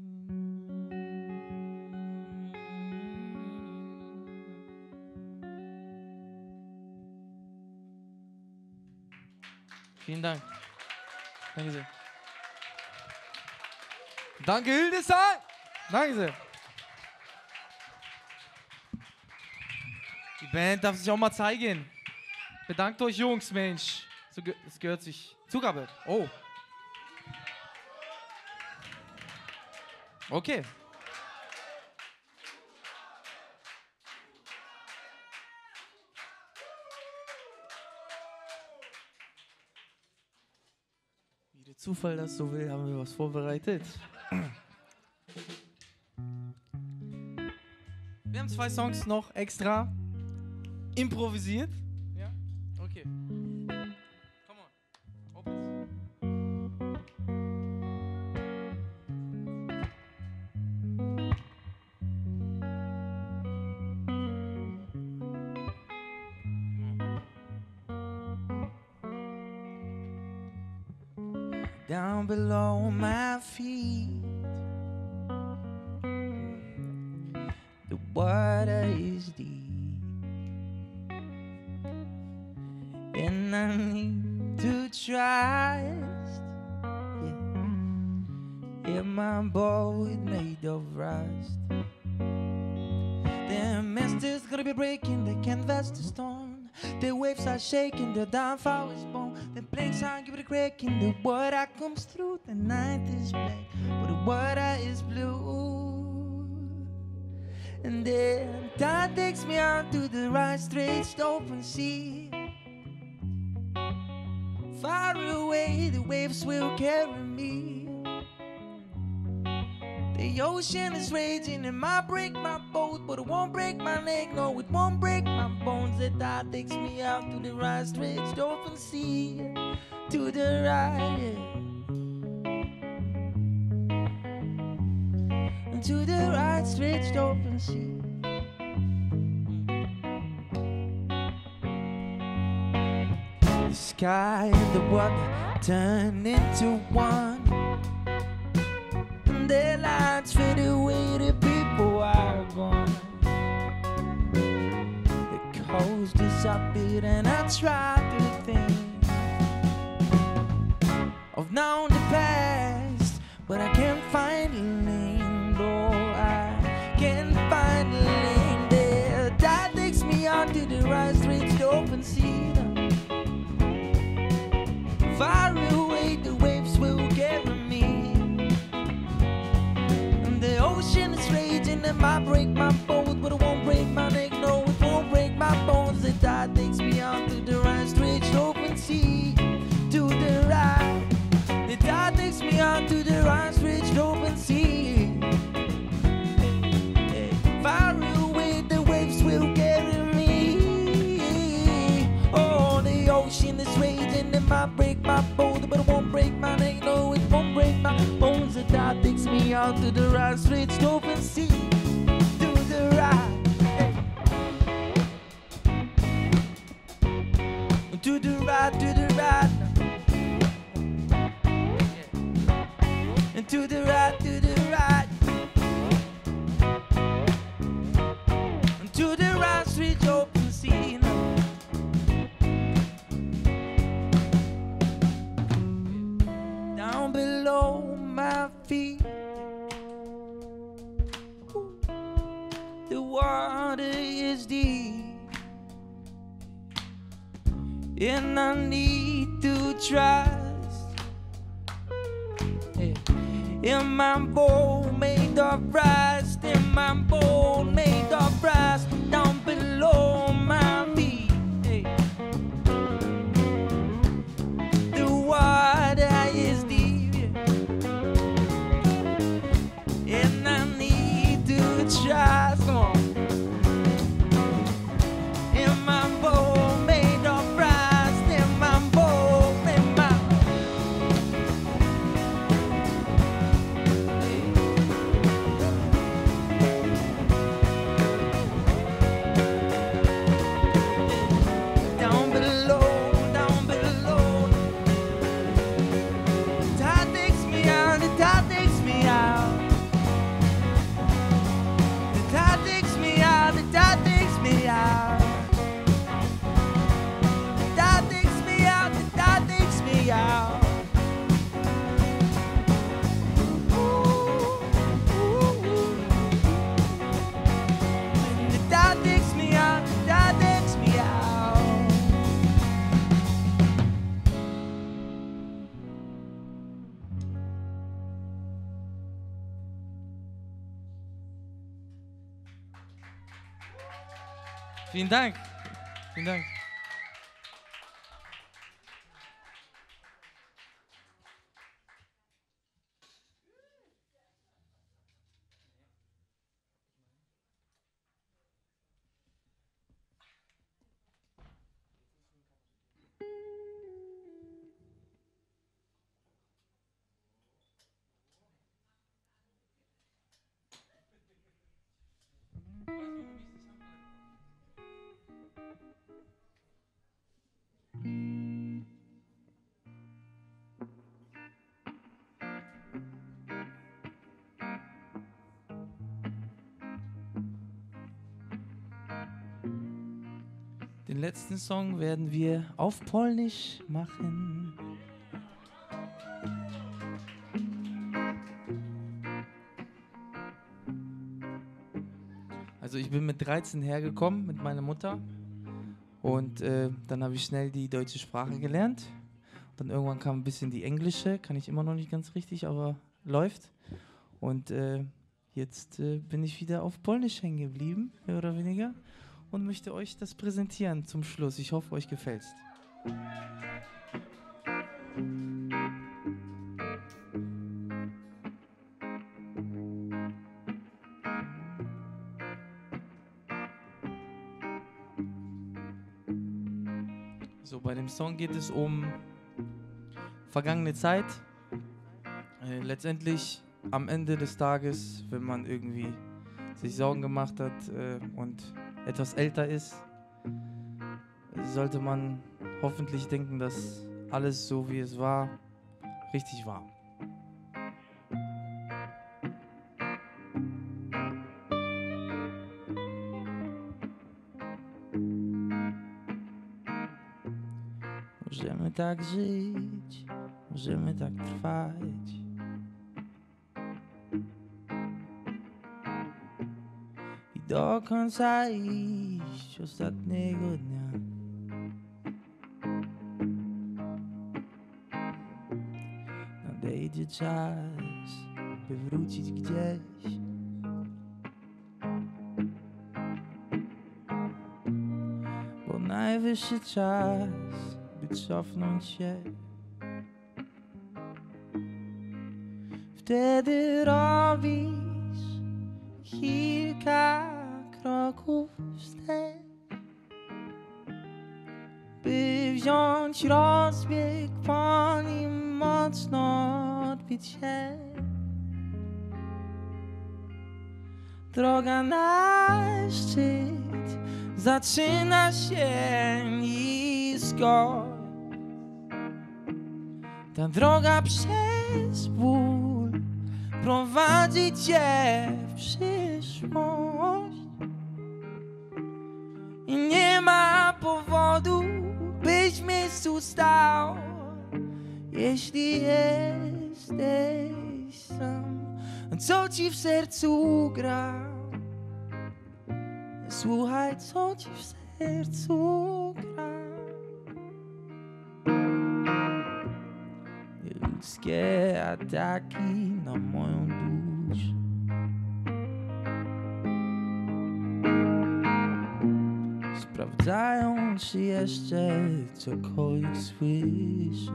Vielen Dank. Danke sehr. Danke, Hildesheim. Danke sehr. Die Band darf sich auch mal zeigen. Bedankt euch, Jungs, Mensch. So ge es gehört sich. Zugabe. Oh. Okay. Wie der Zufall das so will, haben wir was vorbereitet. haben zwei Songs noch extra improvisiert. Ja? Okay. Come on. Opens. Down below my feet, the water is deep, and I need to trust. Yeah, in my boat made of rust. The master's gonna be breaking the canvas to stone. The waves are shaking, the downfall is born. The planks are giving a crack, and the water comes through. The night is black, but the water is blue. And then tide takes me out to the right, stretched open sea. Far away, the waves will carry me. The ocean is raging, it might break my boat, but it won't break my neck. No, it won't break my bones. The tide takes me out to the right, stretched open sea. To the right, yeah. To the right, stretched open sea. The sky and the water turn into one. The lights fade away, the people are gone. The coast disappeared, and I tried to think of now the past, but I can't find a lane. No, I can't find a lane. The tide takes me out to the right, stretched open sea. Far away, the waves will carry me. The ocean is raging, it might break my boat, but it won't break my neck. No, it won't break my bones. The tide takes me out to the right, stretched open sea. To the right, the tide takes me out to the right, stretched open sea. Yeah. Far away, the waves will carry me. Oh, the ocean is raging, it might break my boat, but it won't break my neck. No, it won't break my bones. The tide takes me out to the right, stretched open sea. To the right, hey. To the right, to the right, and to the right, to the right, and to the right, stretched open sea. Down below my feet, the water is deep, and I need to trust. Yeah. In my bowl made of rust, in my bowl made of rust, down below my feet. Yeah. The water is deep, yeah. And I need to trust. Come on. In my bowl made of rust, in my bowl, in my down below, down below. The tide takes me out, the tide takes me out. The tide takes me out, the tide takes me out. The tide takes me out, the tide takes me out. Ooh, ooh, ooh. The tide takes me out, the tide takes me out. Vielen Dank. Vielen Dank. den letzten Song werden wir auf Polnisch machen. Also ich bin mit dreizehn hergekommen mit meiner Mutter und äh, dann habe ich schnell die deutsche Sprache gelernt. Dann irgendwann kam ein bisschen die englische, kann ich immer noch nicht ganz richtig, aber läuft. Und äh, jetzt äh, bin ich wieder auf Polnisch hängen geblieben, mehr oder weniger, und möchte euch das präsentieren zum Schluss. Ich hoffe, euch gefällt's. So, bei dem Song geht es um vergangene Zeit. Äh, letztendlich am Ende des Tages, wenn man irgendwie sich Sorgen gemacht hat äh, und etwas älter ist, sollte man hoffentlich denken, dass alles so wie es war, richtig war. Możemy tak żyć, możemy tak trwać. I do końca iść ostatniego dnia. Nadejdzie czas, by wrócić gdzieś. Bo najwyższy czas, by cofnąć się. Wtedy robisz kilka kroków wstecz, by wziąć rozbieg, po nim mocno odbić się. Droga na szczyt zaczyna się nisko. Ta droga przez ból prowadzi cię w przyszłość. I nie ma powodu, byś w miejscu stał, jeśli jesteś sam. Co ci w sercu gra? Słuchaj, co ci w sercu gra. Ludzkie ataki na moją duszę. Sprawdzają, czy jeszcze cokolwiek słyszę.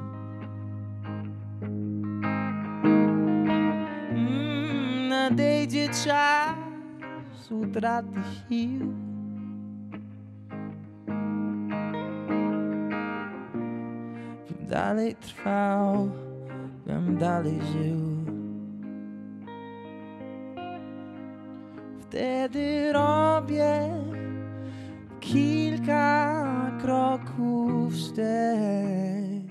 Mm, nadejdzie czas utraty sił. Bym dalej trwał, bym dalej żył. Wtedy robię kilka kroków wstecz,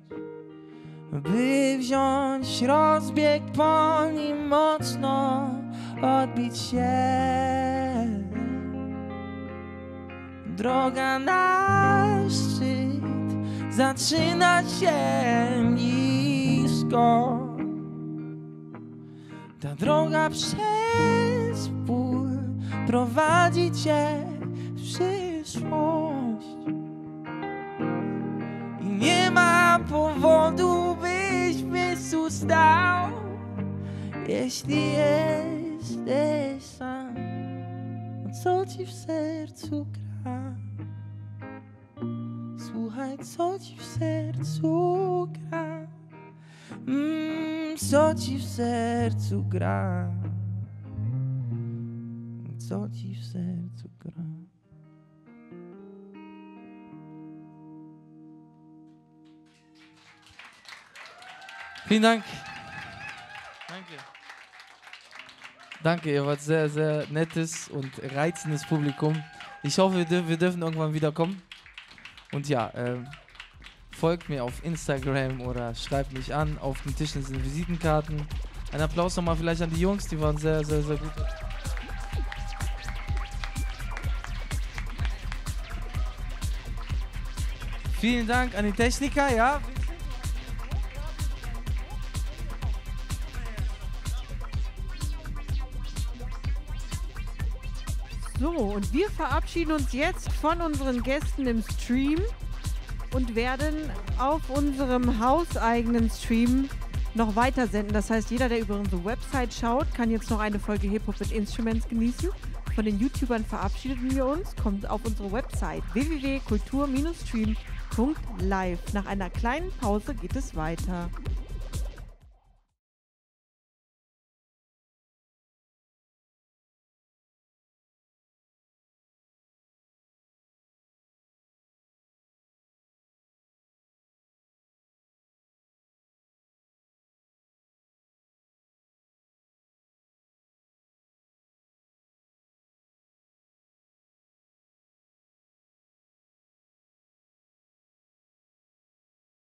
by wziąć rozbieg, po nim mocno odbić się. Droga na szczyt zaczyna się nisko. Ta droga przez ból prowadzi cię w przyszłość. I nie ma powodu, byś w miejscu stał, jeśli jesteś sam. Co ci w sercu gra? Słuchaj, co ci w sercu gra. Mm, co ci w sercu gra? Co ci w sercu gra? Vielen Dank. Danke. Danke, ihr wart sehr, sehr nettes und reizendes Publikum. Ich hoffe, wir, dür wir dürfen irgendwann wieder kommen. Und ja, äh, folgt mir auf Instagram oder schreibt mich an. Auf dem Tisch sind Visitenkarten. Ein Applaus nochmal vielleicht an die Jungs, die waren sehr, sehr, sehr gut. Vielen Dank an die Techniker, ja. So, und wir verabschieden uns jetzt von unseren Gästen im Stream und werden auf unserem hauseigenen Stream noch weiter senden. Das heißt, jeder, der über unsere Website schaut, kann jetzt noch eine Folge Hip-Hop with Instruments genießen. Von den YouTubern verabschieden wir uns. Kommt auf unsere Website w w w punkt kultur Bindestrich stream punkt live. Nach einer kleinen Pause geht es weiter.